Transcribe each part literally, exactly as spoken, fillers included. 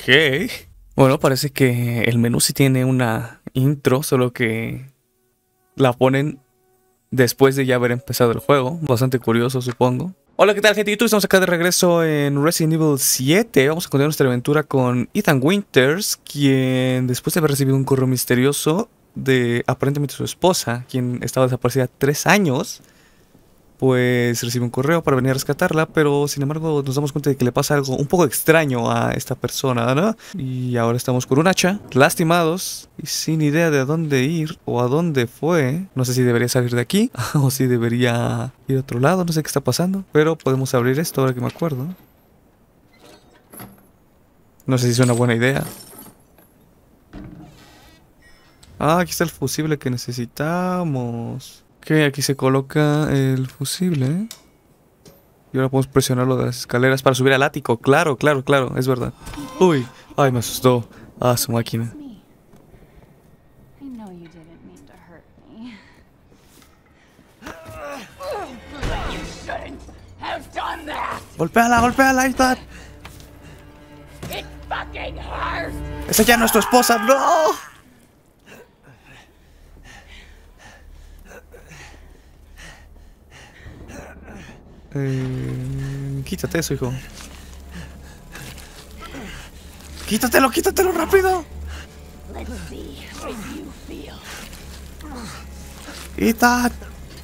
Ok. Bueno, parece que el menú sí tiene una intro, solo que la ponen después de ya haber empezado el juego. Bastante curioso, supongo. Hola, ¿qué tal, gente de YouTube? Estamos acá de regreso en Resident Evil siete. Vamos a continuar nuestra aventura con Ethan Winters, quien después de haber recibido un correo misterioso de aparentemente su esposa, quien estaba desaparecida tres años, pues recibe un correo para venir a rescatarla, pero sin embargo nos damos cuenta de que le pasa algo un poco extraño a esta persona, ¿no? Y ahora estamos con un hacha, lastimados y sin idea de a dónde ir o a dónde fue. No sé si debería salir de aquí o si debería ir a otro lado, no sé qué está pasando, pero podemos abrir esto ahora que me acuerdo. No sé si es una buena idea. Ah, aquí está el fusible que necesitamos. Ok, aquí se coloca el fusible. Y ahora podemos presionarlo de las escaleras para subir al ático. Claro, claro, claro, es verdad. Uy, ay, me asustó. Ah, su máquina. Golpéala, golpéala, ahí está. Esa ya no es tu esposa, no. Eh, quítate eso, hijo. Quítatelo, quítatelo rápido. Ethan.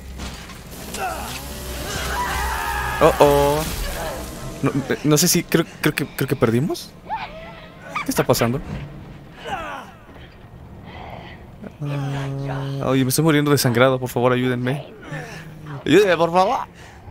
Oh, oh. No, no sé si creo, creo que creo que perdimos. ¿Qué está pasando? Uh, oye, me estoy muriendo desangrado. Por favor, ayúdenme. Ayúdenme, por favor.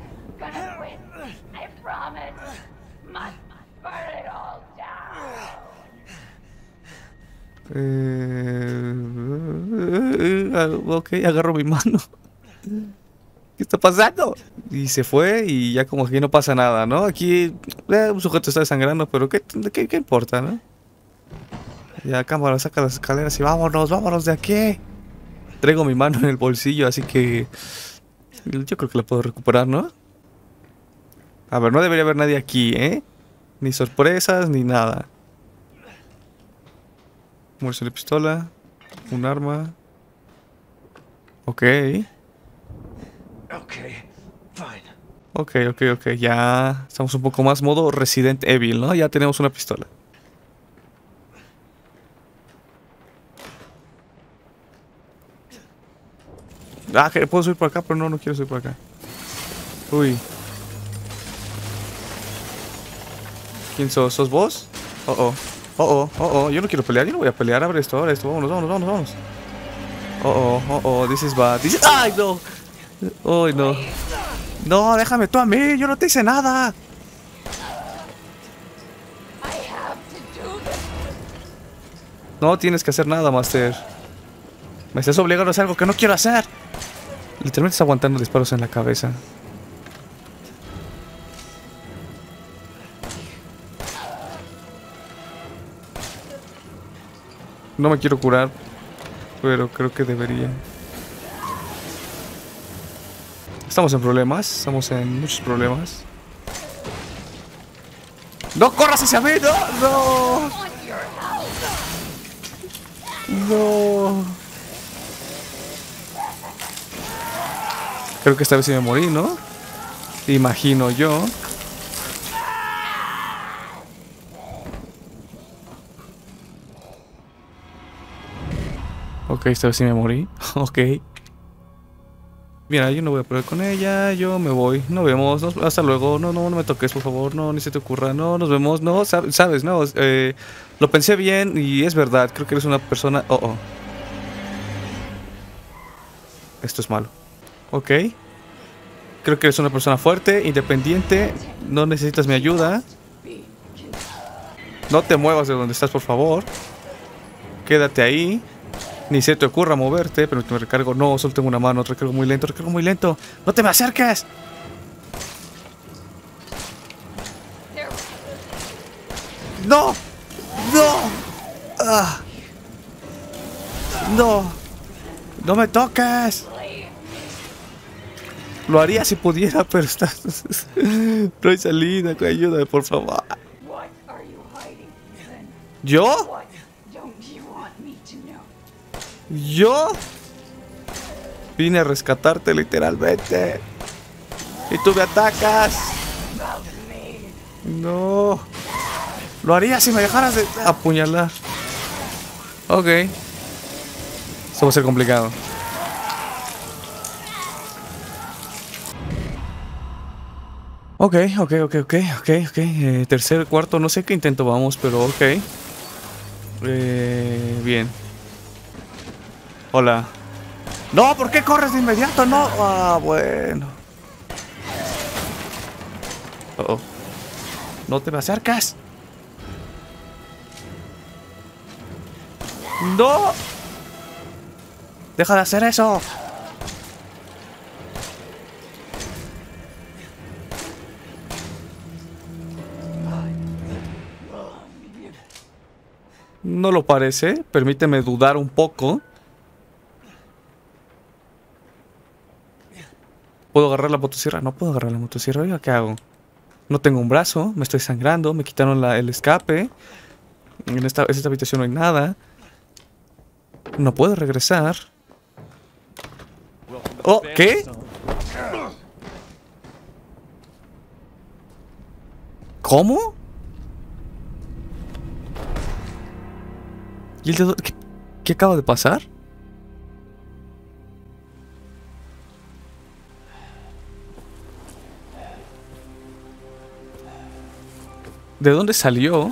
Eh, ok, agarro mi mano. ¿Qué está pasando? Y se fue y ya como que no pasa nada, ¿no? Aquí eh, un sujeto está desangrando, pero ¿qué, qué, qué importa, no? Ya, cámara, saca las escaleras y vámonos, vámonos de aquí. Traigo mi mano en el bolsillo, así que yo creo que la puedo recuperar, ¿no? A ver, no debería haber nadie aquí, ¿eh? Ni sorpresas, ni nada. Munición de pistola. Un arma. Ok. Ok, ok, ok. Ya estamos un poco más modo Resident Evil, ¿no? Ya tenemos una pistola. Ah, que puedo subir por acá, pero no, no quiero subir por acá. Uy. ¿Quién sos? ¿Sos vos? Oh, oh. Oh, oh, oh, oh. Yo no quiero pelear, yo no voy a pelear. Abre esto, abre esto. Vámonos, vámonos, vámonos, vámonos. Oh, oh, oh, oh. This is bad. This is... ¡Ay, no! ¡Ay, no! No, déjame tú a mí. Yo no te hice nada. No tienes que hacer nada, Master. Me estás obligando a hacer algo que no quiero hacer. Literalmente está aguantando disparos en la cabeza. No me quiero curar, pero creo que debería. Estamos en problemas, estamos en muchos problemas. ¡No corras hacia mí! ¡No! ¡No! ¡No! Creo que esta vez sí me morí, ¿no? Imagino yo. Ok, esta vez sí me morí. Ok. Mira, yo no voy a pelear con ella. Yo me voy. Nos vemos. Nos, hasta luego. No, no, no me toques, por favor. No, ni se te ocurra. No, nos vemos. No, sab, sabes, no. Eh, lo pensé bien y es verdad. Creo que eres una persona... Oh, oh. Esto es malo. Ok. Creo que eres una persona fuerte, independiente. No necesitas mi ayuda. No te muevas de donde estás, por favor. Quédate ahí. Ni se te ocurra moverte, pero me recargo. No, solo tengo una mano. Recargo muy lento, recargo muy lento. ¡No te me acerques! ¡No! ¡No! ¡Ah! ¡No! ¡No me toques! Lo haría si pudiera, pero está... No hay salida. Ayúdame, por favor. ¿Yo? ¿Yo? Vine a rescatarte literalmente. Y tú me atacas. No. Lo haría si me dejaras de apuñalar. Ok. Esto va a ser complicado. Ok, ok, ok, ok, ok, ok. Eh, tercer, cuarto, no sé qué intento vamos, pero ok. Eh, bien. Hola. No, ¿por qué corres de inmediato? No. Ah, bueno. Oh, oh. No te me acercas. No. Deja de hacer eso. No lo parece. Permíteme dudar un poco. ¿Puedo agarrar la motosierra? No puedo agarrar la motosierra. Oiga, ¿qué hago? No tengo un brazo. Me estoy sangrando. Me quitaron la, el escape. En esta, en esta habitación no hay nada. No puedo regresar. Oh, ¿qué? ¿Cómo? ¿Y el dedo? ¿Qué, qué acaba de pasar? ¿De dónde salió?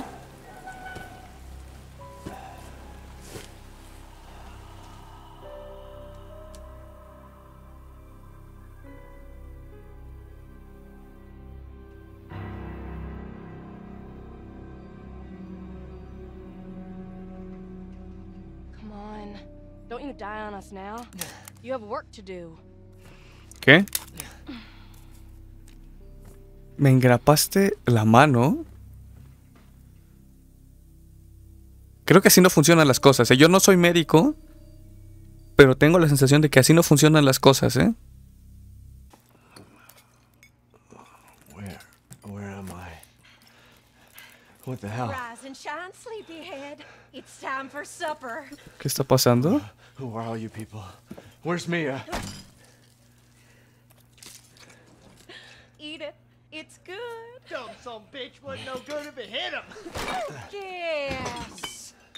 Come on. Don't you die on us now. You have work to do. ¿Qué? Me engrapaste la mano. Creo que así no funcionan las cosas, ¿eh? Yo no soy médico, pero tengo la sensación de que así no funcionan las cosas, ¿eh? Where, where am I? What the hell? Rise and shine, sleepyhead. It's time for supper. ¿Qué está pasando? Who are all you people? Where's Mia? Eat it. It's good. Dumb some bitch wasn't no good if it hit him. Yes.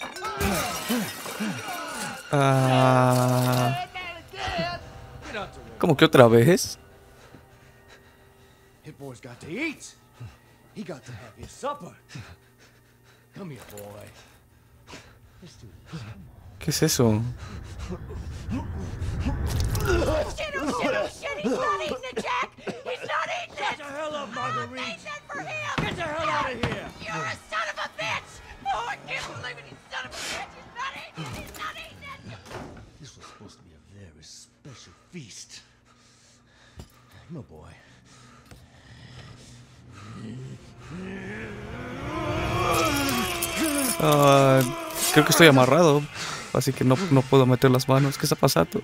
Ah, Get out the way. ¿cómo que otra vez? Hit boy's got to eat. He got to have his supper. Come here, boy. Let's do this. ¿Qué es eso? Shit, oh shit, oh shit. He's not eating it, Jack. He's not eating Get it. the hell up, I Marguerite. made that for him. Get the hell out of here. You're a son of a bitch. Oh, I can't believe it. You son of a bitch. He's not eating it. He's not eating it. This was supposed to be a very special feast. No, boy. Ah, creo que estoy amarrado, así que no, no puedo meter las manos. ¿Qué está pasando?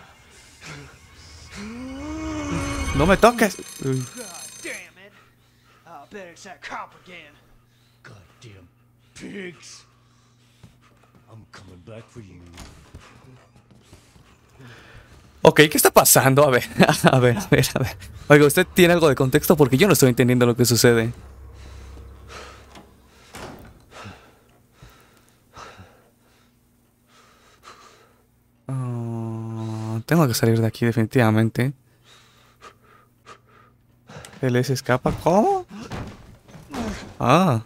¡No me toques! Uy. God damn it. I'll bet it's that cop again. Goddamn pigs. I'm coming back for you. Ok, ¿qué está pasando? A ver, a ver, a ver, a ver. Oiga, ¿usted tiene algo de contexto? Porque yo no estoy entendiendo lo que sucede. Oh, tengo que salir de aquí definitivamente. Él se escapa. ¿Cómo? Ah.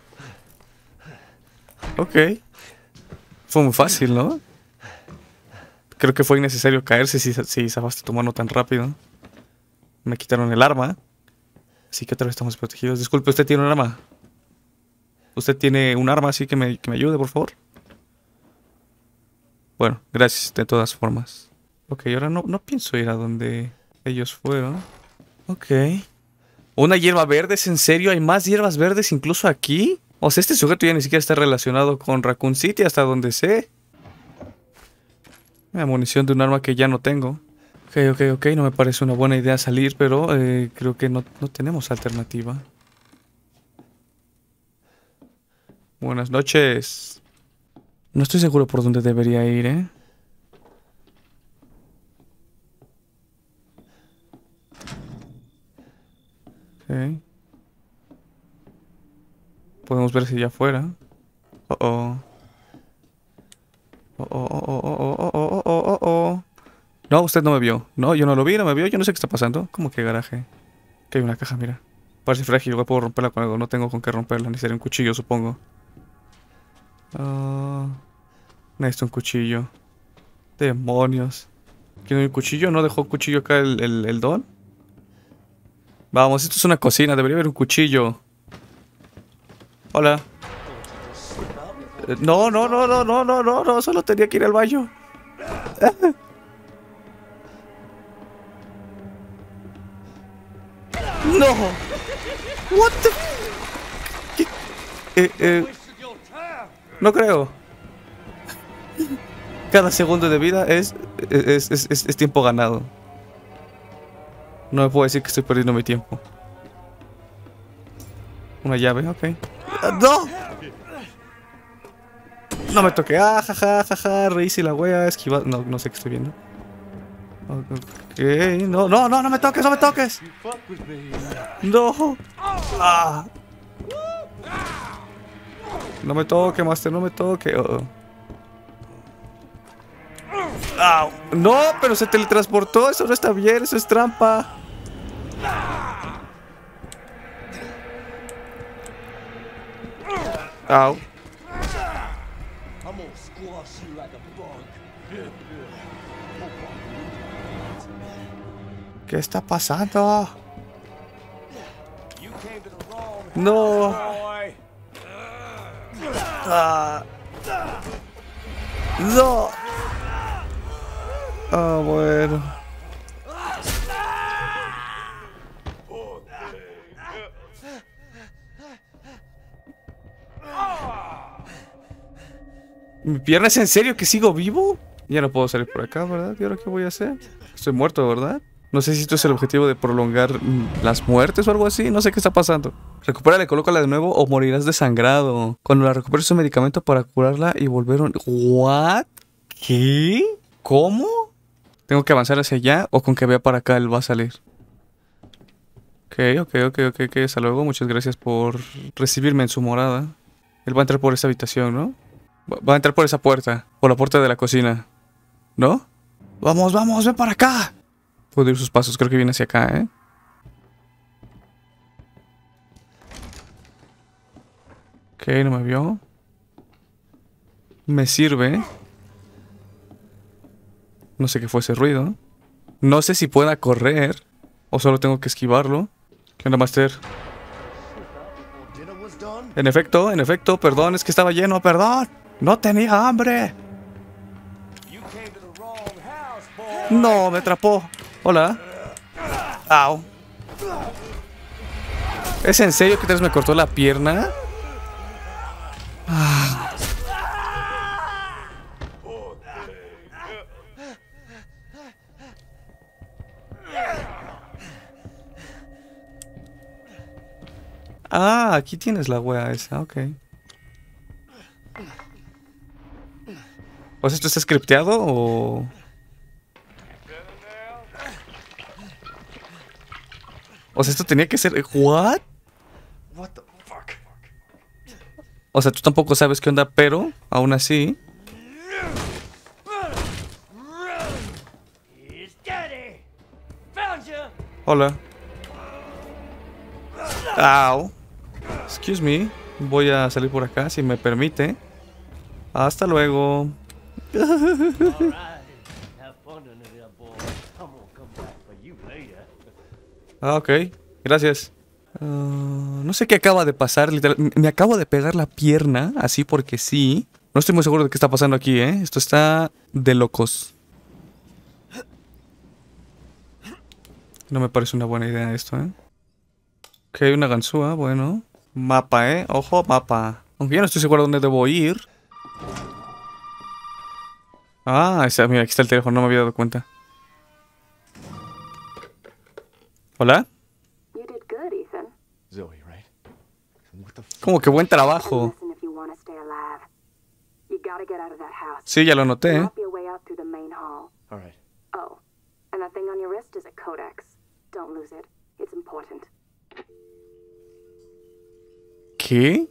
Ok. Fue muy fácil, ¿no? Creo que fue innecesario caerse si, si zafaste tu mano tan rápido. Me quitaron el arma. Así que otra vez estamos protegidos. Disculpe, ¿usted tiene un arma? ¿Usted tiene un arma así que me, que me ayude, por favor? Bueno, gracias de todas formas. Ok, ahora no, no pienso ir a donde ellos fueron. Ok. ¿Una hierba verde? ¿Es en serio? ¿Hay más hierbas verdes incluso aquí? O sea, este sujeto ya ni siquiera está relacionado con Raccoon City hasta donde sé. La munición de un arma que ya no tengo. Ok, ok, ok. No me parece una buena idea salir, pero eh, creo que no, no tenemos alternativa. Buenas noches. No estoy seguro por dónde debería ir, ¿eh? Ok. Podemos ver si allá afuera. Oh, oh. Oh, oh, oh, oh, oh, oh, oh, oh, oh, oh. No, usted no me vio. No, yo no lo vi, no me vio. Yo no sé qué está pasando. ¿Cómo que garaje? Que hay una caja, mira. Parece frágil, igual puedo romperla con algo. No tengo con qué romperla. Necesitaría un cuchillo, supongo. Uh, necesito un cuchillo. Demonios. ¿Quién un cuchillo? ¿No dejó un cuchillo acá el, el, el don? Vamos, esto es una cocina. Debería haber un cuchillo. Hola. Eh, No, no, no, no, no, no, no, no. Solo tenía que ir al baño. No. What the... ¿Qué? Eh, eh... No creo. Cada segundo de vida es es, es, es es tiempo ganado. No me puedo decir que estoy perdiendo mi tiempo. Una llave, ok. ¡No! No me toqué. Ah, jaja, jaja. Reíse la wea. Esquivar. No, no sé qué estoy viendo. Ok. No, no, no, no me toques, no me toques. No. Ah. No me toque, Master, no me toque. Oh, oh. Au. No, pero se teletransportó. Eso no está bien, eso es trampa. Au. ¿Qué está pasando? No. Ah. No. Ah, bueno. ¿Mi pierna es en serio que sigo vivo? Ya no puedo salir por acá, ¿verdad? ¿Y ahora qué voy a hacer? Estoy muerto, ¿verdad? No sé si esto es el objetivo de prolongar mm, las muertes o algo así. No sé qué está pasando. Recupérala y colócala de nuevo o morirás desangrado. Cuando la recuperes un medicamento para curarla y volver un... ¿What? ¿Qué? ¿Cómo? ¿Tengo que avanzar hacia allá o con que vea para acá él va a salir? Ok, ok, ok, ok, ok. Hasta luego. Muchas gracias por recibirme en su morada. Él va a entrar por esa habitación, ¿no? Va va a entrar por esa puerta. Por la puerta de la cocina. ¿No? Vamos, vamos, ven para acá. Puedo ir sus pasos, creo que viene hacia acá, ¿eh? Ok, no me vio. Me sirve. No sé qué fue ese ruido. No sé si pueda correr o solo tengo que esquivarlo. ¿Qué onda, Master? En efecto, en efecto, perdón, es que estaba lleno, perdón. No tenía hambre. No, me atrapó. Hola. Au. ¿Es en serio que tal vez me cortó la pierna? Ah. Ah, aquí tienes la wea esa, ok. ¿O sea, esto está scripteado o...? O sea, esto tenía que ser... ¿What? What the fuck? O sea, tú tampoco sabes qué onda, pero aún así... Hola. Au. Excuse me. Voy a salir por acá, si me permite. Hasta luego. Ah, ok. Gracias. Uh, no sé qué acaba de pasar. Literal, me acabo de pegar la pierna, así porque sí. No estoy muy seguro de qué está pasando aquí, ¿eh? Esto está de locos. No me parece una buena idea esto, ¿eh? Ok, una ganzúa, bueno. Mapa, ¿eh? Ojo, mapa. Aunque yo no estoy seguro de dónde debo ir. Ah, esa, mira, aquí está el teléfono, no me había dado cuenta. ¿Hola? You did good, Ethan. Zoe, right? What the fuck? Como que buen trabajo. Listen if you want to stay alive. You gotta get out Sí, ya lo noté, There ¿eh? might be a way out through the main hall. All right. Oh, and that thing on your wrist is a codex. Don't lose it. It's important. ¿Qué?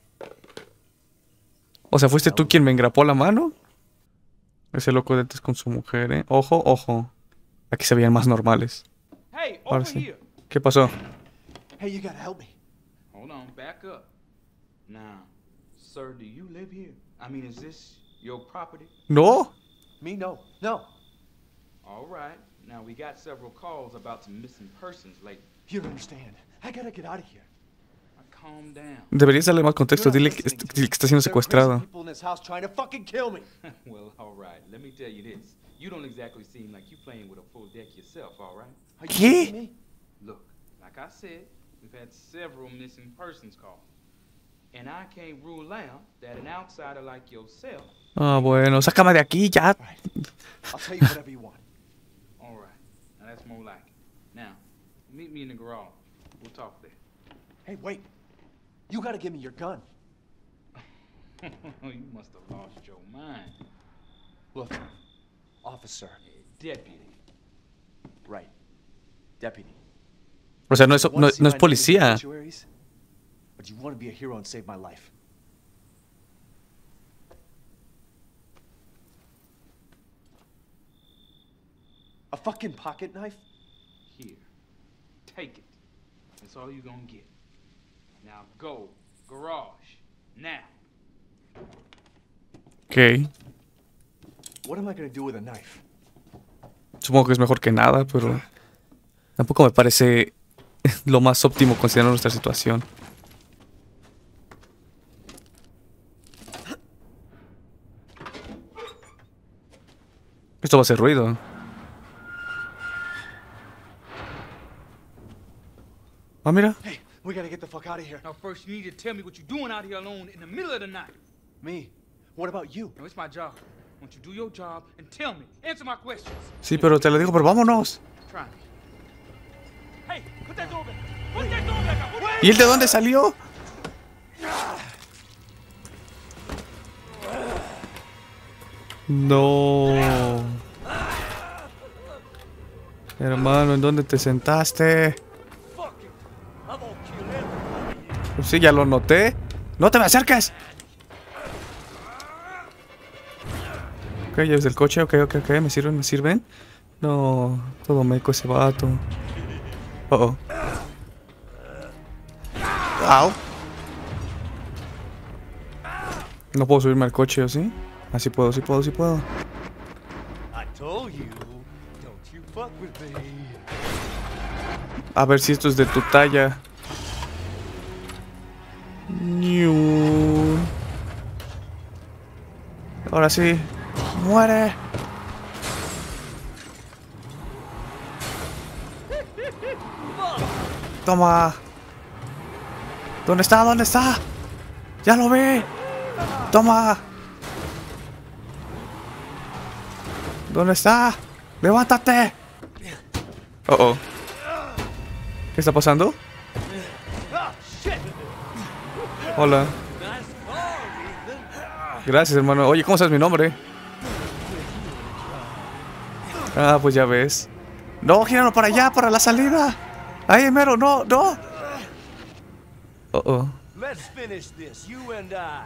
O sea, ¿fuiste tú quien me engrapó la mano? Ese loco de antes con su mujer, ¿eh? Ojo, ojo. Aquí se veían más normales. Hey, Ahora over sí. here. ¿Qué pasó? Hey, you gotta help me. Hold on, back up. Now, sir, do you live here? I mean, is this your property? ¡No! Me? No. No. All right. Now, we got several calls about some missing persons lately. You don't understand. I gotta get out of here. Now, calm down. Deberías darle más contexto. You're not Dile que, listening est- to que me. está siendo There are crazy secuestrado. people in this house trying to fucking kill me. Well, all right. Let me tell you this. You don't exactly seem like you playing with a full deck yourself, all right? Are you ¿Qué? kidding me? Look, like I said, we've had several missing persons calls. And I can't rule out that an outsider like yourself. Ah, bueno. Sácame de aquí ya. All right. I'll tell you whatever you want. All right. Now, that's more like it. Now, meet me in the garage. We'll talk there. Hey, wait. You gotta give me your gun. You must have lost your mind. Look, officer. Deputy. Right. Deputy. O sea, no es, You no, wanna see no my es policía. name in the obituaries? But you want to be a hero and save my life. A fucking pocket knife? Here. Take it. That's all you're gonna get. Now go. Garage. Now. Ok. What am I gonna do with a knife? Supongo que es mejor que nada, pero tampoco me parece lo más óptimo considerando nuestra situación. Esto va a hacer ruido. Ah, mira. Hey, we gotta get the fuck out of here. Now first you need to tell me what you're doing out here alone in the middle of the night. Me? What about you? Now it's my job. Why don't you do your job and tell me. Answer my questions. Sí, pero te lo digo, pero vámonos. Try me. Hey, put that door back. Put that door back up. Put that- ¿Y él de dónde salió? No. Hermano, ¿en dónde te sentaste? Pues sí, ya lo noté. ¡No te me acerques! Ok, ya es del coche, ok, ok, ok, me sirven, me sirven. No, todo meco ese vato. Oh, oh. Au. No puedo subirme al coche, ¿o sí? Ah, sí puedo, sí puedo, sí puedo. I told you, don't you fuck with me. A ver si esto es de tu talla. Ñu. Ahora sí. ¡Muere! Toma. ¿Dónde está? ¿Dónde está? ¡Ya lo vi! Toma. ¿Dónde está? ¡Levántate! Oh, oh. ¿Qué está pasando? Hola. Gracias, hermano. Oye, ¿cómo sabes mi nombre? Ah, pues ya ves. No, gíralo para allá, para la salida. Ahí, mero, no, no. Oh, oh. Let's finish this, you and I.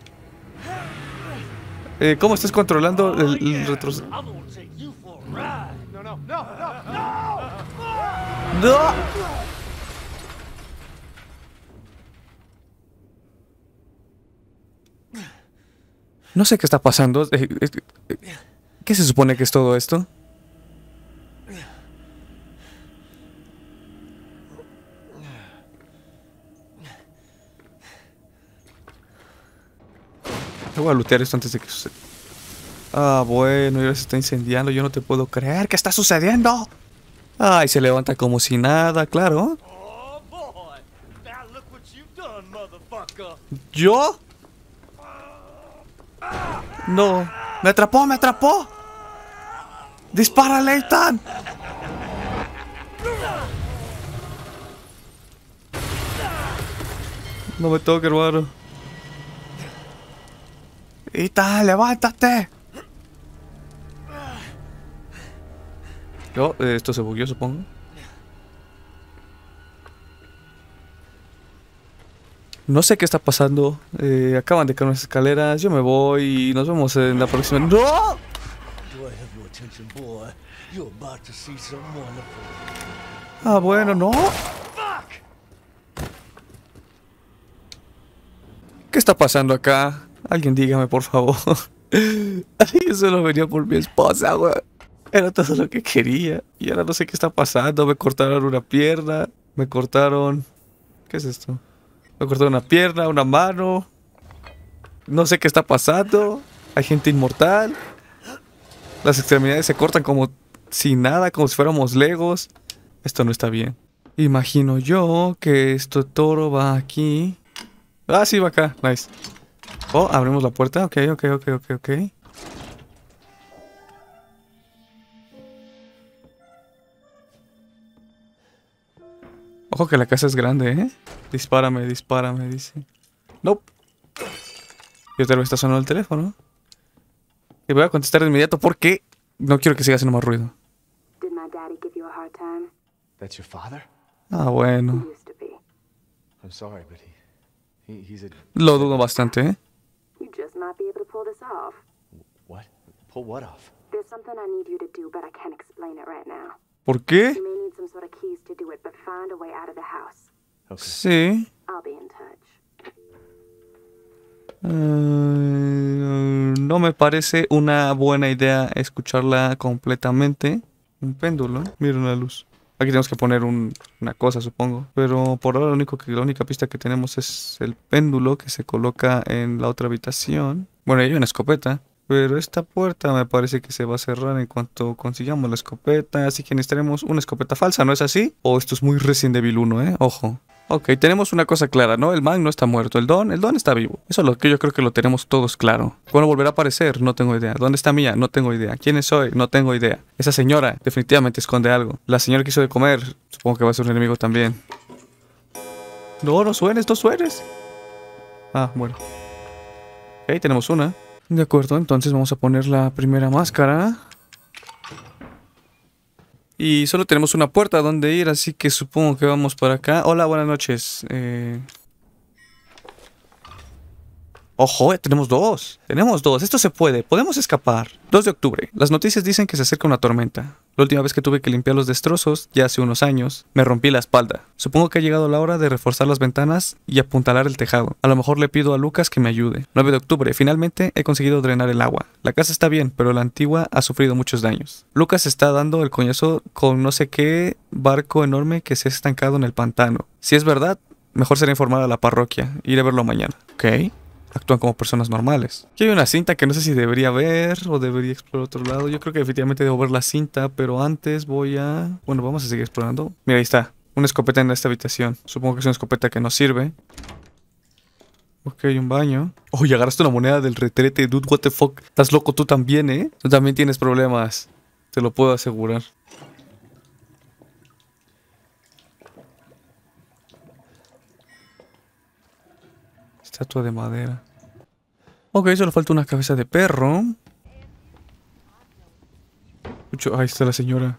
Eh, ¿Cómo estás controlando el, el retroceso? I'm gonna take you for a ride. No, no, no, no, no! ¡No! No sé qué está pasando. Eh, eh, eh, ¿Qué se supone que es todo esto? Voy a lootear esto antes de que suceda. Ah, bueno, ya se está incendiando. Yo no te puedo creer. ¿Qué está sucediendo? Ay, se levanta como si nada, claro. Oh boy! Now look what you've done, motherfucker. ¿Yo? No. ¡Me atrapó, me atrapó! ¡Dispara, Leighton! No me toque, hermano. Ethan, levántate. Oh, eh, esto se bugueó, supongo. No sé qué está pasando. Eh, acaban de caer unas escaleras. Yo me voy y nos vemos en la próxima. ¡No! Do I have your attention, boy? You're about to see something wonderful. Ah, bueno, no. ¿Qué está pasando acá? Alguien dígame, por favor. Ay, yo solo venía por mi esposa, güey. Era todo lo que quería. Y ahora no sé qué está pasando. Me cortaron una pierna. Me cortaron... ¿Qué es esto? Me cortaron una pierna, una mano. No sé qué está pasando. Hay gente inmortal. Las extremidades se cortan como sin nada, como si fuéramos legos. Esto no está bien. Imagino yo que este toro va aquí. Ah, sí, va acá. Nice. Oh, abrimos la puerta. Ok, ok, ok, ok, ok. Ojo que la casa es grande, ¿eh? Dispárame, dispárame, dice. Nope. Y otra vez está sonando el teléfono. Y voy a contestar de inmediato porque no quiero que siga haciendo más ruido. Did my daddy give you a hard time? That's your father? Ah, bueno. Used to be. I'm sorry, but he, he he's a... Lo dudo bastante, ¿eh? You just might be able to pull this off. What? Pull what off? There's something I need you to do, but I can't explain it right now. ¿Por qué? You may need some sort of keys to do it, but find a way out of the house. Okay. Sí. I'll be in touch. Uh, no me parece una buena idea escucharla completamente. Un péndulo. Mira una luz. Aquí tenemos que poner un, una cosa, supongo. Pero por ahora lo único que, la única pista que tenemos es el péndulo que se coloca en la otra habitación. Bueno, hay una escopeta. Pero esta puerta me parece que se va a cerrar en cuanto consigamos la escopeta. Así que necesitaremos una escopeta falsa, ¿no es así? O esto es muy Resident Evil uno, ¿eh? Ojo. Ok, tenemos una cosa clara, ¿no? El man no está muerto. El Don, el Don está vivo. Eso es lo que yo creo que lo tenemos todos claro. ¿Cuándo volverá a aparecer? No tengo idea. ¿Dónde está Mia? No tengo idea. ¿Quién soy? No tengo idea. Esa señora definitivamente esconde algo. La señora que hizo de comer, supongo que va a ser un enemigo también. No, no suenes, no suenes. Ah, bueno. Ok, tenemos una. De acuerdo, entonces vamos a poner la primera máscara. Y solo tenemos una puerta donde ir, así que supongo que vamos por acá. Hola, buenas noches. Eh... Ojo, tenemos dos. Tenemos dos. Esto se puede. Podemos escapar. dos de octubre. Las noticias dicen que se acerca una tormenta. La última vez que tuve que limpiar los destrozos, ya hace unos años, me rompí la espalda. Supongo que ha llegado la hora de reforzar las ventanas y apuntalar el tejado. A lo mejor le pido a Lucas que me ayude. nueve de octubre. Finalmente he conseguido drenar el agua. La casa está bien, pero la antigua ha sufrido muchos daños. Lucas está dando el coñazo con no sé qué barco enorme que se ha estancado en el pantano. Si es verdad, mejor será informar a la parroquia. Iré a verlo mañana. Ok. Actúan como personas normales. Aquí hay una cinta que no sé si debería ver o debería explorar otro lado. Yo creo que definitivamente debo ver la cinta, pero antes voy a... Bueno, vamos a seguir explorando. Mira, ahí está. Una escopeta en esta habitación. Supongo que es una escopeta que nos sirve. Ok, un baño. Oye, agarraste una moneda del retrete, dude, what the fuck. Estás loco tú también, ¿eh? Tú también tienes problemas. Te lo puedo asegurar. Estatua de madera. Ok, solo falta una cabeza de perro. Mucho... Ahí está la señora.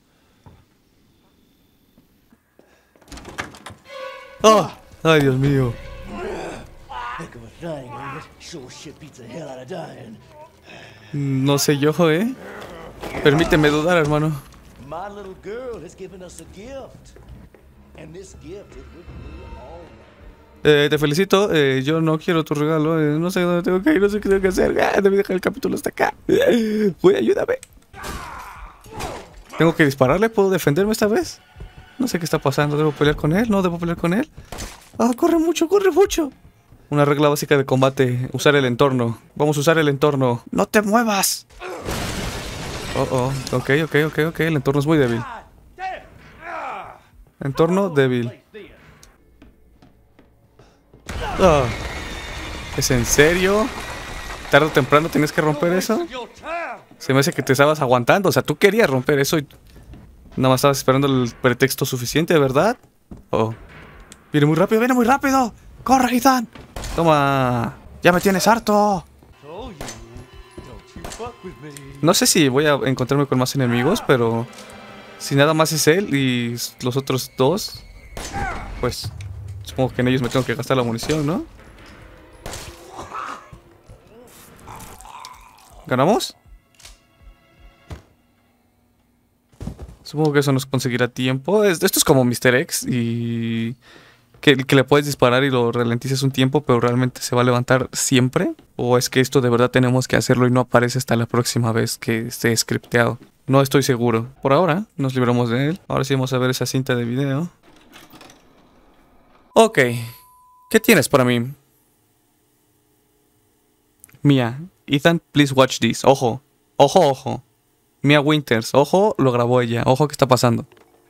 ¡Ah! ¡Oh! ¡Ay, Dios mío! Heck of a thing, ain't it? Sure shit beats the hell out of dying. No sé yo, ¿eh? Permíteme dudar, hermano. My little girl has given us a gift. And this gift is with me all night. Eh, te felicito, eh, yo no quiero tu regalo, eh, no sé dónde tengo que ir, no sé qué tengo que hacer. Ah, debí dejar el capítulo hasta acá. Güey, ayúdame. ¿Tengo que dispararle? ¿Puedo defenderme esta vez? No sé qué está pasando, ¿debo pelear con él? ¿No debo pelear con él? Ah, corre mucho, corre mucho. Una regla básica de combate, usar el entorno. Vamos a usar el entorno. ¡No te muevas! Oh, oh, ok, ok, ok, ok, el entorno es muy débil. Entorno débil. Oh, ¿es en serio? ¿Tarde o temprano tienes que romper eso? Se me hace que te estabas aguantando. O sea, tú querías romper eso y nada más estabas esperando el pretexto suficiente, ¿verdad? Oh. Viene muy rápido, viene muy rápido. ¡Corre, Ethan! Toma. Ya me tienes harto. No sé si voy a encontrarme con más enemigos, pero si nada más es él y los otros dos, pues supongo que en ellos me tengo que gastar la munición, ¿no? ¿Ganamos? Supongo que eso nos conseguirá tiempo. Esto es como mister X y... Que, que le puedes disparar y lo ralentizas un tiempo, pero realmente se va a levantar siempre. ¿O es que esto de verdad tenemos que hacerlo y no aparece hasta la próxima vez que esté scripteado? No estoy seguro. Por ahora nos libramos de él. Ahora sí vamos a ver esa cinta de video. Ok. ¿Qué tienes para mí? Mia. Ethan, please watch this. Ojo. Ojo, ojo. Mia Winters. Ojo, lo grabó ella. Ojo, ¿qué está pasando?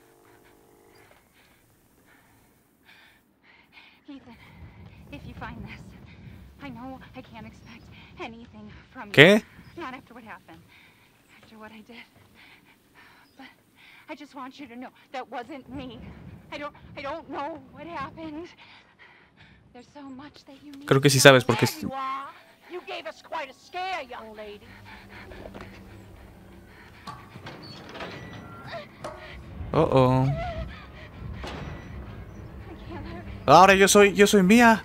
¿Qué? Not after what happened. After what I did. But I just want you to know that wasn't me. I don't I don't know what happened. There's so much that you need. Creo que sí sabes porque There you are. You gave us quite a scare, young lady. Oh, oh. I can't let her. Ahora yo soy yo soy Mia.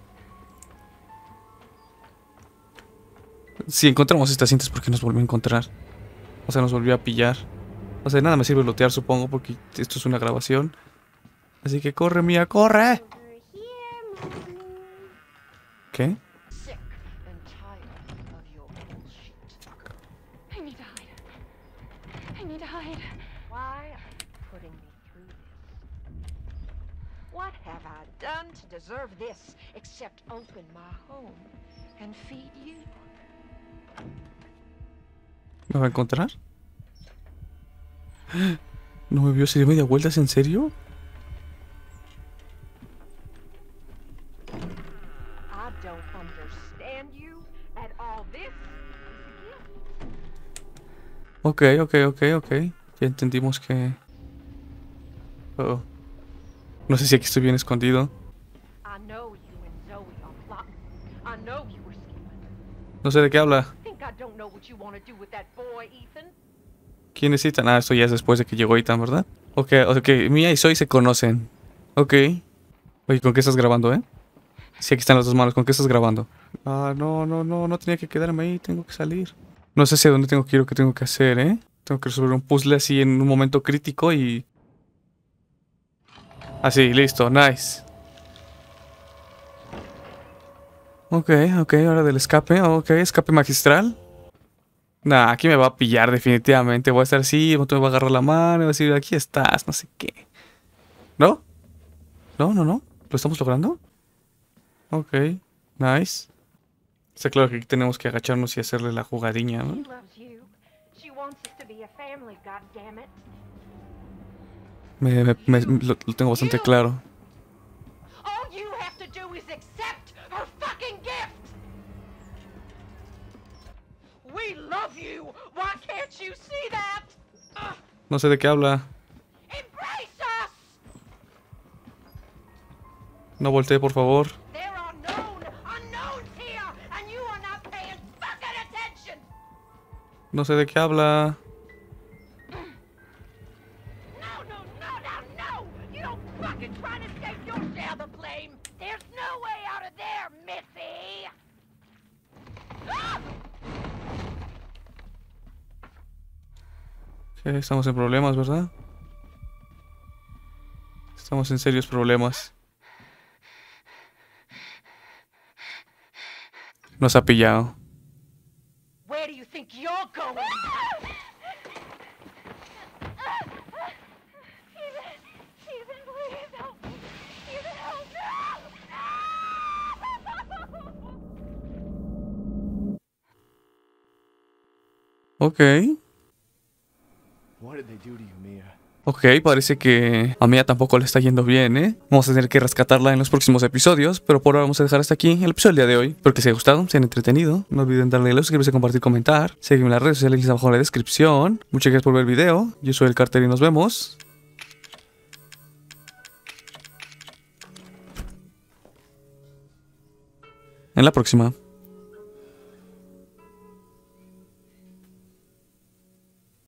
Si encontramos estas cintas, ¿por qué nos volvió a encontrar? O sea, nos volvió a pillar. O sea, nada me sirve lootear, supongo, porque esto es una grabación. Así que corre, Mia, corre. ¿Qué? Sick and tired of your bullshit. I need to hide. I need to hide. Why are you putting me through this? What have I done to deserve this except open my home and feed you? ¿Me va a encontrar? ¿No me vio? ¿Se dio media vuelta? ¿Es en serio? I don't understand you at all. This is a gift. Ok, ok, ok, ok. Ya entendimos que... Oh. No sé si aquí estoy bien escondido. I know you and Zoe are plotting. I know you were scheming. No sé de qué habla. Think I don't know what you want to do with that boy, Ethan? ¿Quién es Ethan? Ah, esto ya es después de que llegó Ethan, ¿verdad? Ok, ok. Mia y Zoe se conocen. Ok. Oye, ¿con qué estás grabando, eh? Sí, aquí están las dos manos. ¿Con qué estás grabando? Ah, no, no, no. No tenía que quedarme ahí. Tengo que salir. No sé hacia dónde tengo que ir o qué tengo que hacer, ¿eh? Tengo que resolver un puzzle así en un momento crítico y... Así, listo. Nice. Ok, ok. Ahora del escape. Ok, escape magistral. Nah, aquí me va a pillar definitivamente. Voy a estar así, me va a agarrar la mano y va a decir, aquí estás, no sé qué. ¿No? No, no, no. ¿Lo estamos logrando? Ok, nice. Está claro que aquí tenemos que agacharnos y hacerle la jugadilla, ¿no? She loves you. She wants us to be a family, goddammit. Me, me, me- lo, lo tengo bastante claro. All you have to do is accept her fucking gift. We love you. Why can't you see that? Ugh, No sé de qué habla. embrace us. No voltee, por favor. There are known unknowns here, and you are not paying fucking attention. No sé de qué habla. No, no, no, no, no! You don't fucking try to take your share of the blame. There's no way out of there, Missy. Ah! Ok, estamos en problemas, ¿verdad? Estamos en serios problemas. Nos ha pillado. Where do you think you're going? Ethan, please help me. Ethan, help me. Ok. What did they do to you, Mia? Ok, parece que a Mia tampoco le está yendo bien, ¿eh? Vamos a tener que rescatarla en los próximos episodios, pero por ahora vamos a dejar hasta aquí el episodio del día de hoy. Espero que os haya gustado, se hayan entretenido. No olviden darle like, suscribirse, compartir, comentar. Sígueme en las redes sociales abajo en la descripción. Muchas gracias por ver el video. Yo soy el Carter y nos vemos en la próxima.